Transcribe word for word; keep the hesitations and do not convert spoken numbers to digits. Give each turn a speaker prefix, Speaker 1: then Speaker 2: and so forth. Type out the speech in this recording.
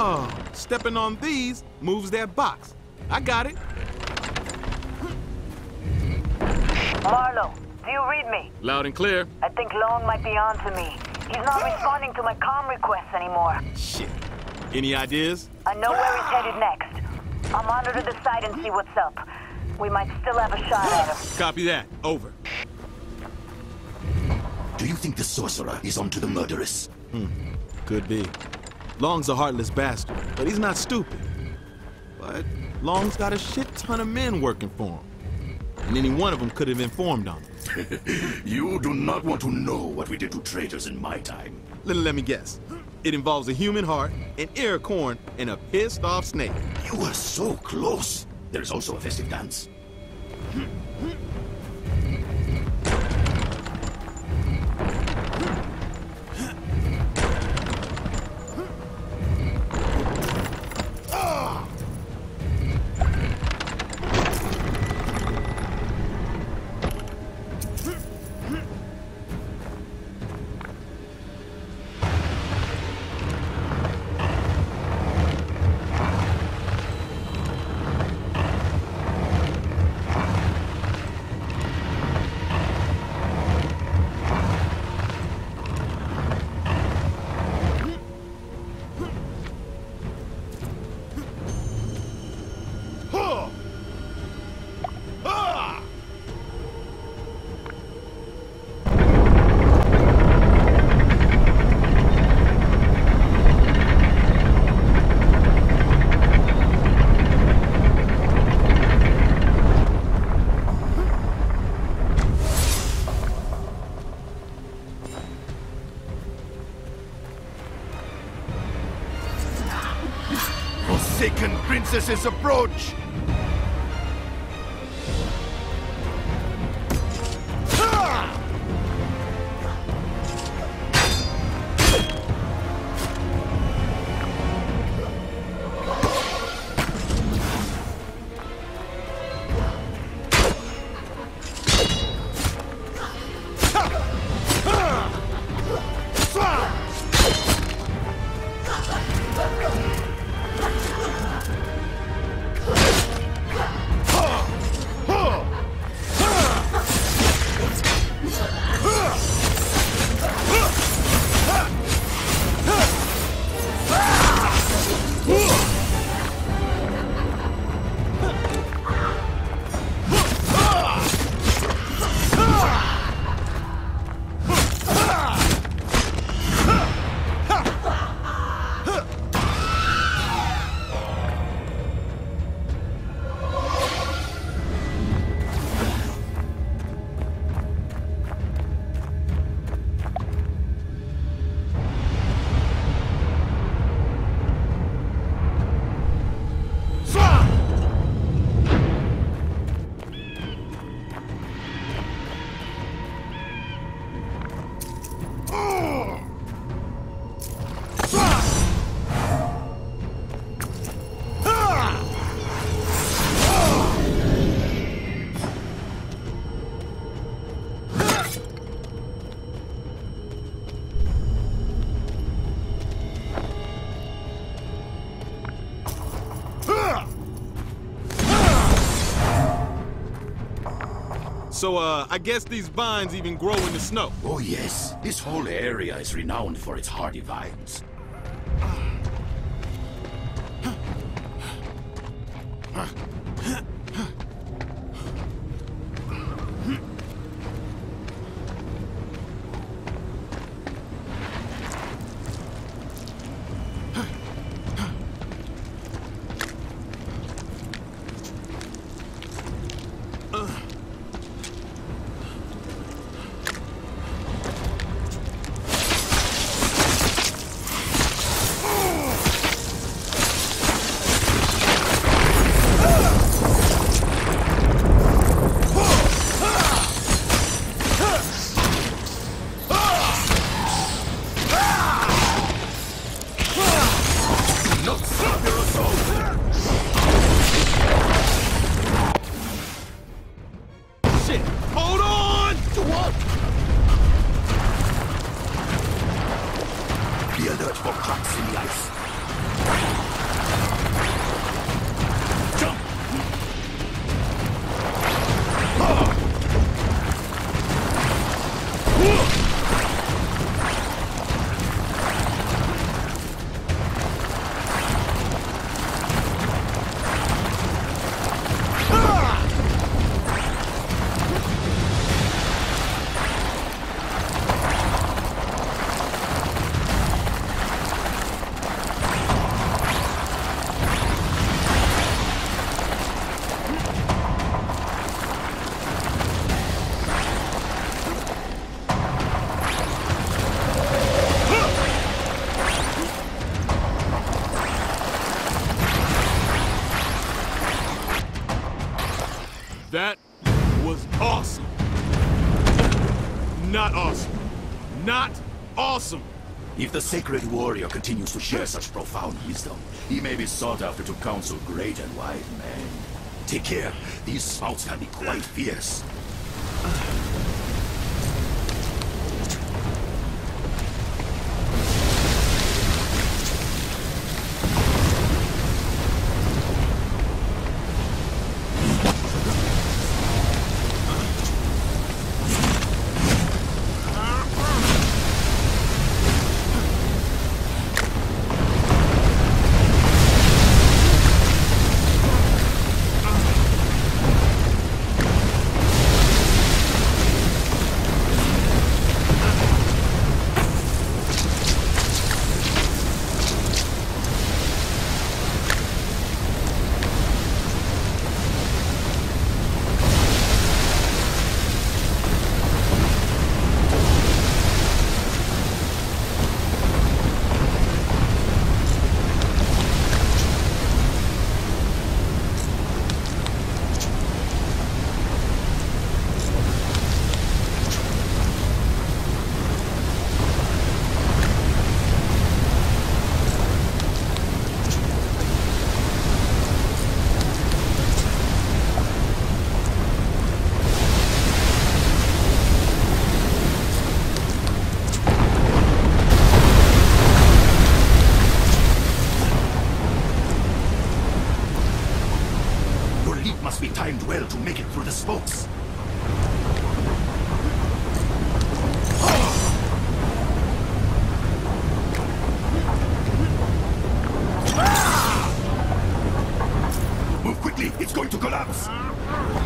Speaker 1: Oh, stepping on these moves their box. I got it.
Speaker 2: Marlow, do you read me?
Speaker 1: Loud and clear.
Speaker 2: I think Lone might be on to me. He's not responding to my comm requests anymore.
Speaker 1: Shit. Any ideas?
Speaker 2: I know where he's headed next. I'll monitor the site and see what's up. We might still have a shot at him.
Speaker 1: Copy that. Over.
Speaker 3: Do you think the sorcerer is onto the murderess?
Speaker 1: Hmm. Could be. Long's a heartless bastard, but he's not stupid. But Long's got a shit ton of men working for him. And any one of them could have informed on him.
Speaker 3: You do not want to know what we did to traitors in my time.
Speaker 1: Let, let me guess. It involves a human heart, an ear of corn, and a pissed-off snake.
Speaker 3: You were so close. There is also a festive dance.
Speaker 4: Forsaken princesses approach!
Speaker 1: So, uh, I guess these vines even grow in the snow.
Speaker 3: Oh, yes. This whole area is renowned for its hardy vines.
Speaker 4: Ah!
Speaker 1: That was awesome. Not awesome. Not awesome.
Speaker 3: If the sacred warrior continues to share such profound wisdom, he may be sought after to counsel great and wide men. Take care. These spouts can be quite fierce. Must be timed well to make it through the spokes. Move quickly, it's going to collapse.